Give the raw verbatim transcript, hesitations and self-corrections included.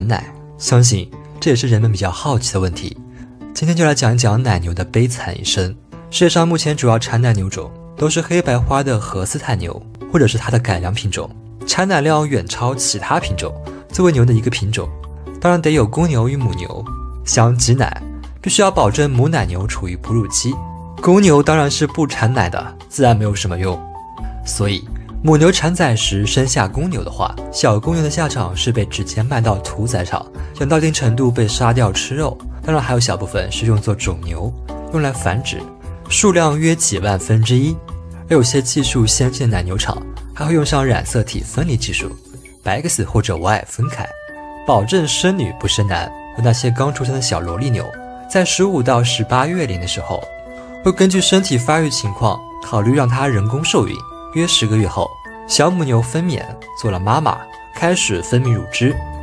奶，相信这也是人们比较好奇的问题。今天就来讲一讲奶牛的悲惨一生。世界上目前主要产奶牛种都是黑白花的荷斯坦牛，或者是它的改良品种，产奶量远超其他品种。作为牛的一个品种，当然得有公牛与母牛。想挤奶，必须要保证母奶牛处于哺乳期，公牛当然是不产奶的，自然没有什么用。所以母牛产崽时生下公牛的话，小公牛的下场是被直接卖到屠宰场，养到一定程度被杀掉吃肉。当然还有小部分是用作种牛，用来繁殖，数量约几万分之一。而有些技术先进的奶牛场还会用上染色体分离技术，把 X 或者 Y 分开，保证生女不生男。而那些刚出生的小萝莉牛，在十五到十八月龄的时候，会根据身体发育情况考虑让它人工受孕。约十个月后，小母牛分娩做了妈妈，开始分泌乳汁，